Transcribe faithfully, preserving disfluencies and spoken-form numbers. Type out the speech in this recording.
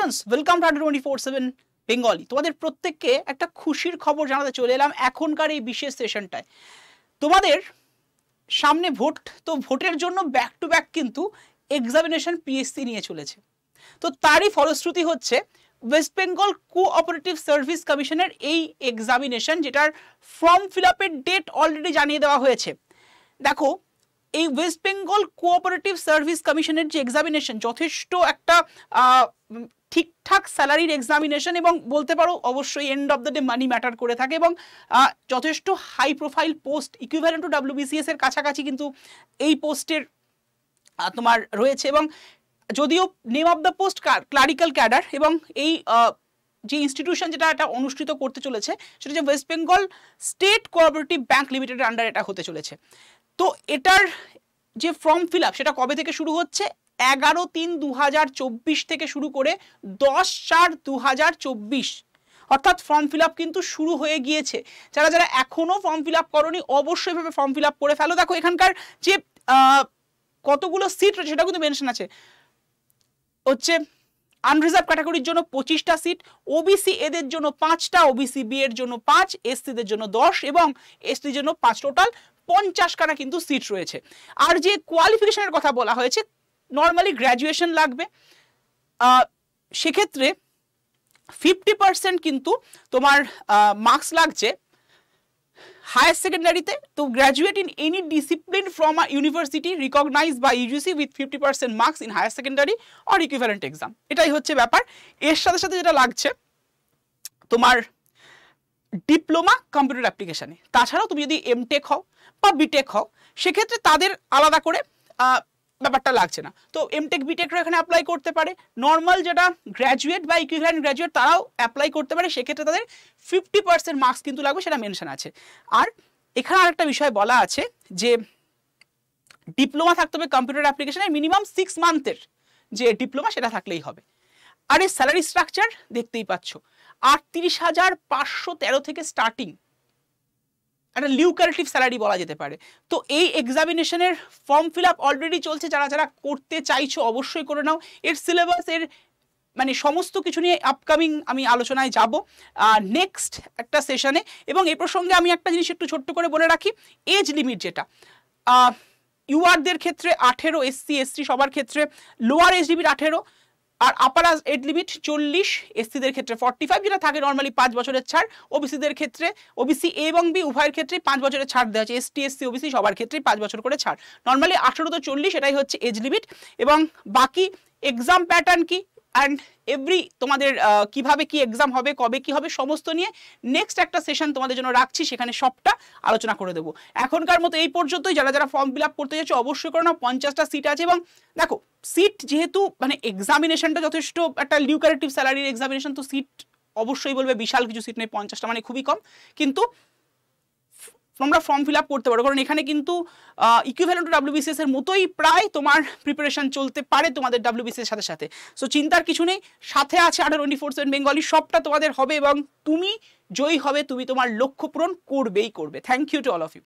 Students, welcome to twenty four seven Bengali. তোমাদের প্রত্যেককে একটা খুশির খবর জানাতে চলে এলাম এখনকার এই বিশেষ সেশনটায়। তোমাদের সামনে ভোট, তো ভোটের জন্য ব্যাক টু ব্যাক কিন্তু এক্সামিনেশন পিএসসি নিয়ে চলেছে। তো তারই ফলশ্রুতি হচ্ছে ওয়েস্ট বেঙ্গল কোঅপারেটিভ সার্ভিস কমিশনের এই এক্সামিনেশন, যেটার ফর্ম ফিল আপের ডেট অলরেডি জানিয়ে দেওয়া হয়েছে। দেখো, এই ওয়েস্ট বেঙ্গল কোঅপারেটিভ সার্ভিস কমিশনের যে এক্সামিনেশন যথেষ্ট একটা ঠিকঠাক স্যালারির এক্সামিনেশন, এবং বলতে পারো অবশ্যই end of the day money matter করে থাকে, এবং যথেষ্ট high profile post equivalent to WBCS এর কাছাকাছি কিন্তু এই পোস্টের তোমার রয়েছে। এবং যদিও name of the post clerical cadre, এবং এই যে ইনস্টিটিউশন যেটা এটা অনুষ্ঠিত করতে চলেছে সেটা যে West Bengal state cooperative bank লিমিটেডের আন্ডার এটা হতে চলেছে। তো এটার যে ফর্ম ফিল আপ সেটা কবে থেকে শুরু হচ্ছে? এগারো তিন দু হাজার চব্বিশ থেকে শুরু করে দশ চার দু হাজার চব্বিশ, অর্থাৎ ফর্ম ফিল আপ কিন্তু শুরু হয়ে গিয়েছে। যারা যারা এখনো ফর্ম ফিল আপ করনি অবশ্যই ভাবে ফর্ম ফিল আপ করে ফেলো। দেখো এখানকার যে কতগুলো সিট রয়েছে সেটা কিন্তু মেনশন আছে। হচ্ছে আনরিজার্ভ ক্যাটাগরির জন্য পঁচিশটা সিট, ওবিসি এদের জন্য পাঁচটা, ওবিসি বি এর জন্য পাঁচ, এসসিদের জন্য দশ এবং এসটির জন্য পাঁচ, টোটাল পঞ্চাশ খানা কিন্তু সিট রয়েছে। আর যে কোয়ালিফিকেশনের কথা বলা হয়েছে, নর্মালি গ্র্যাজুয়েশন লাগবে, সেক্ষেত্রে ফিফটি পার্সেন্ট কিন্তু তোমার মার্কস লাগছে হায়ার সেকেন্ডারিতে। তো graduate in any discipline from a university recognized by UGC with fifty percent marks in higher secondary or equivalent exam, এটাই হচ্ছে ব্যাপার। এর সাথে সাথে যেটা লাগছে তোমার ডিপ্লোমা কম্পিউটার অ্যাপ্লিকেশানে। তাছাড়াও তুমি যদি এমটেক হও বা বিটেক হও সেক্ষেত্রে তাদের আলাদা করে ব্যাপারটা লাগছে না। তো এমটেক বিটেকরা এখানে অ্যাপ্লাই করতে পারে। নর্মাল যেটা গ্র্যাজুয়েট বা ইকুইভ্যালেন্ট গ্র্যাজুয়েট তারাও অ্যাপ্লাই করতে পারে, সেক্ষেত্রে তাদের ফিফটি পার্সেন্ট মার্কস কিন্তু লাগবে, সেটা মেনশন আছে। আর এখানে আরেকটা বিষয় বলা আছে যে ডিপ্লোমা থাকতে হবে কম্পিউটার অ্যাপ্লিকেশনে, মিনিমাম সিক্স মান্থের যে ডিপ্লোমা সেটা থাকলেই হবে। আর এই স্যালারি স্ট্রাকচার দেখতেই পাচ্ছ, আটত্রিশ হাজার পাঁচশো তেরো থেকে স্টার্টিং, একটা লিউকারেটিভ স্যালারি বলা যেতে পারে। তো এই এক্সামিনেশনের ফর্ম ফিল আপ অলরেডি চলছে, যারা যারা করতে চাইছো অবশ্যই করে নাও। এর সিলেবাস, এর মানে সমস্ত কিছু নিয়ে আপকামিং আমি আলোচনায় যাব নেক্সট একটা সেশনে। এবং এই প্রসঙ্গে আমি একটা জিনিস একটু ছোট্ট করে বলে রাখি, এজ লিমিট যেটা ইউআরদের ক্ষেত্রে আঠেরো, এসসি এসটি সবার ক্ষেত্রে লোয়ার এজ লিমিট আঠেরো, আর আপার এজ লিমিট চল্লিশ, এসসিদের ক্ষেত্রে ফর্টি ফাইভ, যেটা থাকে নর্মালি পাঁচ বছরের ছাড়। ওবিসিদের ক্ষেত্রে, ওবিসি এ এবং বি উভয়ের ক্ষেত্রে পাঁচ বছরের ছাড় দেওয়া হচ্ছে, এসটি এসসি ওবিসি সবার ক্ষেত্রেই পাঁচ বছর করে ছাড়। নর্মালি আঠেরো তো চল্লিশ, এটাই হচ্ছে এজ লিমিট। এবং বাকি এক্সাম প্যাটার্ন কি অ্যান্ড এভরি তোমাদের কিভাবে কি এক্সাম হবে, কবে কি হবে, সমস্ত নিয়ে নেক্সট একটা সেশন তোমাদের জন্য রাখছি, সেখানে সবটা আলোচনা করে দেবো। এখনকার মতো এই পর্যন্তই। যারা যারা ফর্ম ফিল আপ করতে যাচ্ছে অবশ্যই করে নাও, পঞ্চাশটা সিট আছে। এবং দেখো সিট যেহেতু মানে এক্সামিনেশনটা যথেষ্ট একটা লিউকারেটিভ স্যালারির এক্সামিনেশন, তো সিট অবশ্যই বলবে বিশাল কিছু সিট নেই, পঞ্চাশটা মানে খুবই কম, কিন্তু তোমরা ফর্ম ফিল আপ করতে পারো, কারণ এখানে কিন্তু ইকুইভ্যালেন্ট টু ডাব্লিউবিসিএস এর মতোই প্রায় তোমার প্রিপারেশন চলতে পারে তোমাদের ডাব্লিউবিসিএস এর সাথে সাথে। সো চিন্তার কিছু নেই, সাথে আছে আডার টোয়েন্টি ফোর সেভেন বেঙ্গলি, সবটা তোমাদের হবে এবং তুমি জয়ী হবে, তুমি তোমার লক্ষ্য পূরণ করবেই করবে। Thank you to all of you.